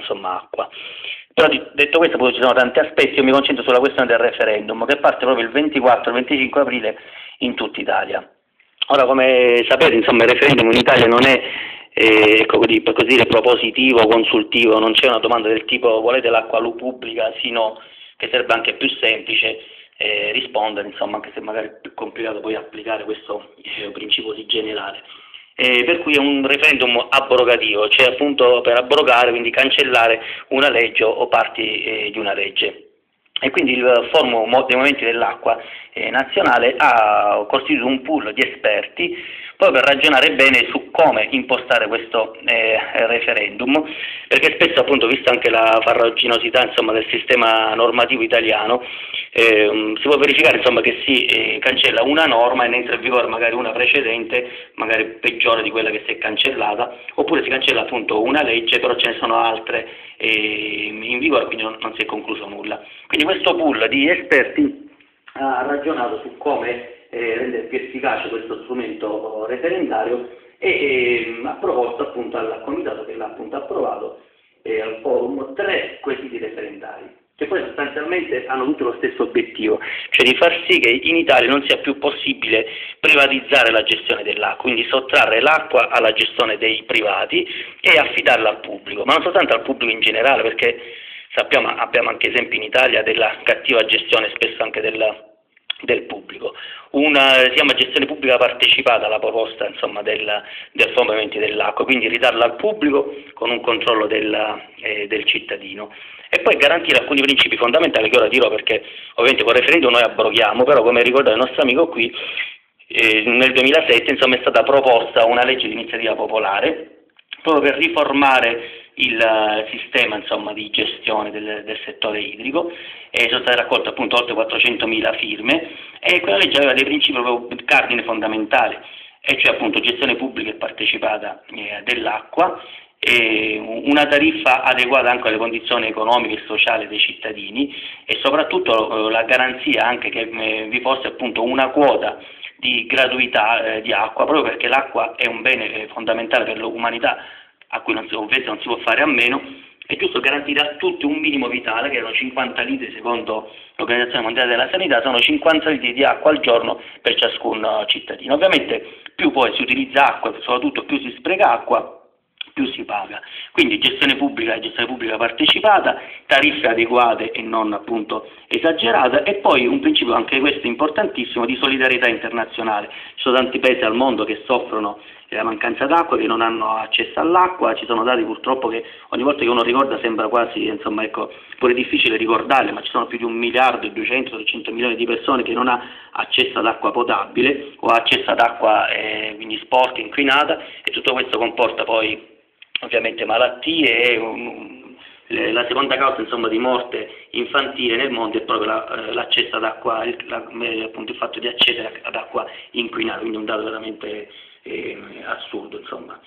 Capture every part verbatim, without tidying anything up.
insomma acqua. Però detto questo, poi ci sono tanti aspetti, io mi concentro sulla questione del referendum che parte proprio il ventiquattro venticinque aprile in tutta Italia. Ora, come sapete, insomma, il referendum in Italia non è eh, ecco, per così dire, propositivo, consultivo, non c'è una domanda del tipo volete l'acqua pubblica, sino che serve anche più semplice eh, rispondere, insomma, anche se magari è più complicato poi applicare questo eh, principio così generale. Eh, per cui è un referendum abrogativo, cioè appunto per abrogare, quindi cancellare una legge o parti eh, di una legge. E quindi il Forum dei Movimenti dell'Acqua eh, nazionale ha costituito un pool di esperti proprio per ragionare bene su come impostare questo eh, referendum, perché spesso, appunto, vista anche la farraginosità, insomma, del sistema normativo italiano, eh, si può verificare, insomma, che si eh, cancella una norma e ne entra in vigore magari una precedente, magari peggiore di quella che si è cancellata, oppure si cancella appunto una legge, però ce ne sono altre eh, in vigore, quindi non, non si è concluso nulla. Quindi questo pool di esperti ha ragionato su come eh, rendere più efficace questo strumento referendario e eh, ha proposto appunto al comitato, che l'ha appunto approvato, eh, al forum, tre quesiti referendari, che poi sostanzialmente hanno tutti lo stesso obiettivo, cioè di far sì che in Italia non sia più possibile privatizzare la gestione dell'acqua, quindi sottrarre l'acqua alla gestione dei privati e affidarla al pubblico, ma non soltanto al pubblico in generale, perché sappiamo, abbiamo anche esempi in Italia della cattiva gestione spesso anche del, del pubblico. Una si chiama gestione pubblica partecipata, la proposta, insomma, del, del Forum dei Movimenti dell'Acqua, quindi ridarla al pubblico con un controllo del, eh, del cittadino. E poi garantire alcuni principi fondamentali che ora dirò, perché ovviamente con il referendum noi abroghiamo, però come ricorda il nostro amico qui, eh, nel duemilasette, insomma, è stata proposta una legge di iniziativa popolare proprio per riformare il sistema, insomma, di gestione del, del settore idrico, e sono state raccolte appunto oltre quattrocentomila firme, e quella legge aveva dei principi proprio cardine fondamentali, e cioè appunto gestione pubblica e partecipata eh, dell'acqua, e una tariffa adeguata anche alle condizioni economiche e sociali dei cittadini, e soprattutto eh, la garanzia anche che eh, vi fosse appunto una quota di gratuità eh, di acqua, proprio perché l'acqua è un bene eh, fondamentale per l'umanità, a cui non si, ovviamente non si può fare a meno. È giusto garantire a tutti un minimo vitale, che erano cinquanta litri secondo l'Organizzazione Mondiale della Sanità, sono cinquanta litri di acqua al giorno per ciascun cittadino. Ovviamente più poi si utilizza acqua, soprattutto più si spreca acqua, più si paga. Quindi gestione pubblica e gestione pubblica partecipata, tariffe adeguate e non appunto esagerate, e poi un principio anche questo importantissimo di solidarietà internazionale. Ci sono tanti paesi al mondo che soffrono la mancanza d'acqua, che non hanno accesso all'acqua, ci sono dati purtroppo che ogni volta che uno ricorda sembra quasi, insomma, ecco, pure difficile ricordarle, ma ci sono più di un miliardo e duecento trecento milioni di persone che non hanno accesso ad acqua potabile o accesso ad acqua eh, quindi sporca, inquinata, e tutto questo comporta poi ovviamente malattie e um, la seconda causa, insomma, di morte infantile nel mondo è proprio la, l'accesso ad acqua, il, la, appunto il fatto di accedere ad acqua inquinata, quindi un dato veramente eh, assurdo, insomma.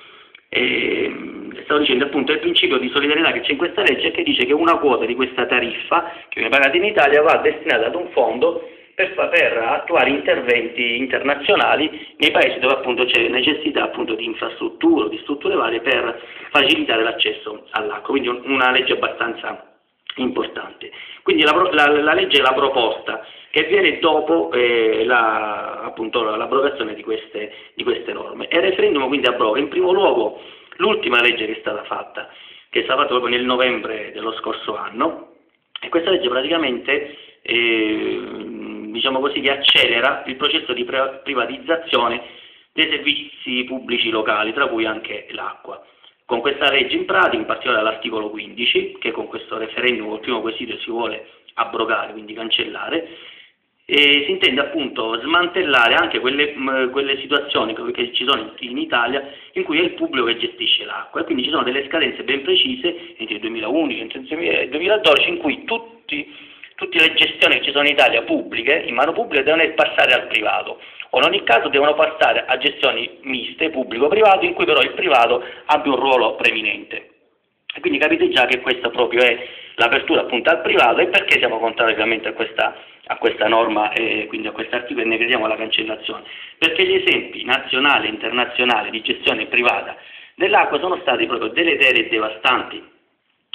E, stavo dicendo appunto il principio di solidarietà che c'è in questa legge, che dice che una quota di questa tariffa che viene pagata in Italia va destinata ad un fondo per, per attuare interventi internazionali nei paesi dove appunto c'è necessità appunto di infrastrutture, di strutture varie per facilitare l'accesso all'acqua, quindi un, una legge abbastanza importante. Quindi la, la, la legge è la proposta che viene dopo eh, la, appunto, l'abrogazione di queste, di queste norme, e il referendum quindi abroga in primo luogo l'ultima legge che è stata fatta, che è stata fatta proprio nel novembre dello scorso anno, e questa legge praticamente eh, diciamo così, che accelera il processo di privatizzazione dei servizi pubblici locali, tra cui anche l'acqua. Con questa legge in pratica, in particolare l'articolo quindici, che con questo referendum, col primo quesito, si vuole abrogare, quindi cancellare, e si intende appunto smantellare anche quelle, mh, quelle situazioni che ci sono in Italia in cui è il pubblico che gestisce l'acqua, e quindi ci sono delle scadenze ben precise entro il duemilaundici, entro il duemiladodici, in cui tutti, tutte le gestioni che ci sono in Italia pubbliche, in mano pubblica, devono passare al privato, o in ogni caso devono passare a gestioni miste, pubblico-privato, in cui però il privato abbia un ruolo preminente. E quindi capite già che questa proprio è l'apertura appunto al privato, e perché siamo contrari ovviamente a questa, a questa norma e quindi a quest'articolo, e ne crediamo alla cancellazione, perché gli esempi nazionali e internazionali di gestione privata dell'acqua sono stati proprio deleteri e devastanti.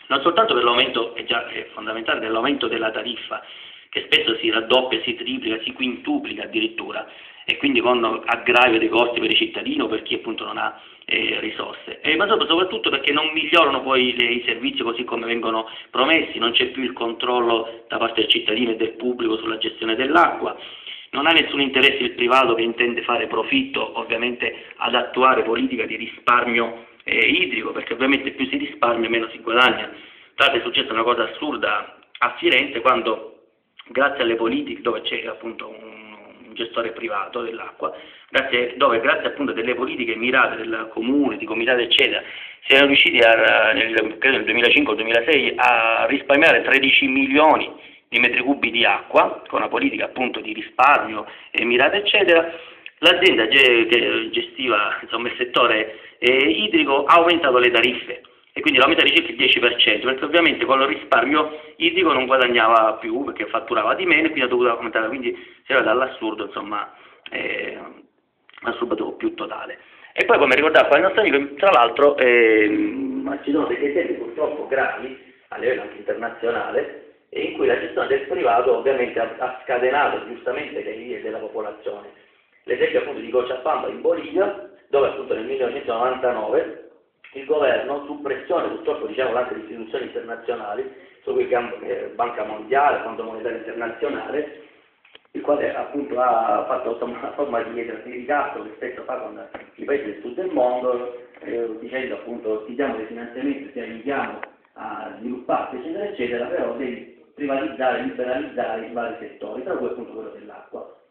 non soltanto per l'aumento, è già è fondamentale, dell'aumento della tariffa, che spesso si raddoppia, si triplica, si quintuplica addirittura, e quindi con aggravio dei costi per i cittadini o per chi appunto non ha eh, risorse, e, ma soprattutto perché non migliorano poi le, i servizi così come vengono promessi, non c'è più il controllo da parte del cittadino e del pubblico sulla gestione dell'acqua, non ha nessun interesse il privato che intende fare profitto ovviamente ad attuare politica di risparmio eh, idrico, perché ovviamente più si risparmia meno si guadagna. Tra l'altro è successa una cosa assurda a Firenze quando, grazie alle politiche, dove c'è appunto un, un gestore privato dell'acqua, grazie, dove grazie appunto a delle politiche mirate del comune, di comitati eccetera, si erano riusciti a, nel, credo nel duemilacinque o duemilasei a risparmiare tredici milioni di metri cubi di acqua, con una politica appunto di risparmio e mirata eccetera. L'azienda che gestiva insomma, il settore eh, idrico ha aumentato le tariffe, e quindi l'aumenta di circa il dieci per cento, perché ovviamente con il risparmio idrico non guadagnava più, perché fatturava di meno e quindi ha dovuto aumentare, quindi si era dall'assurdo, insomma, eh, assurdo più totale. E poi, come ricordava il nostro amico, tra l'altro eh, ci sono degli esempi purtroppo gravi a livello anche internazionale, in cui la gestione del privato ovviamente ha, ha scatenato giustamente le ire della popolazione. L'esempio appunto di Cochabamba in Bolivia, dove appunto nel millenovecentonovantanove il governo, su pressione purtroppo diciamo anche di istituzioni internazionali, su cui eh, Banca Mondiale, Fondo Monetario Internazionale, il quale appunto ha fatto una forma di ricatto che spesso fa con i paesi del sud del mondo, eh, dicendo appunto ti diamo dei finanziamenti, ti aiutiamo a svilupparsi eccetera eccetera, però devi privatizzare, liberalizzare i vari settori, tra cui appunto quello dell'acqua.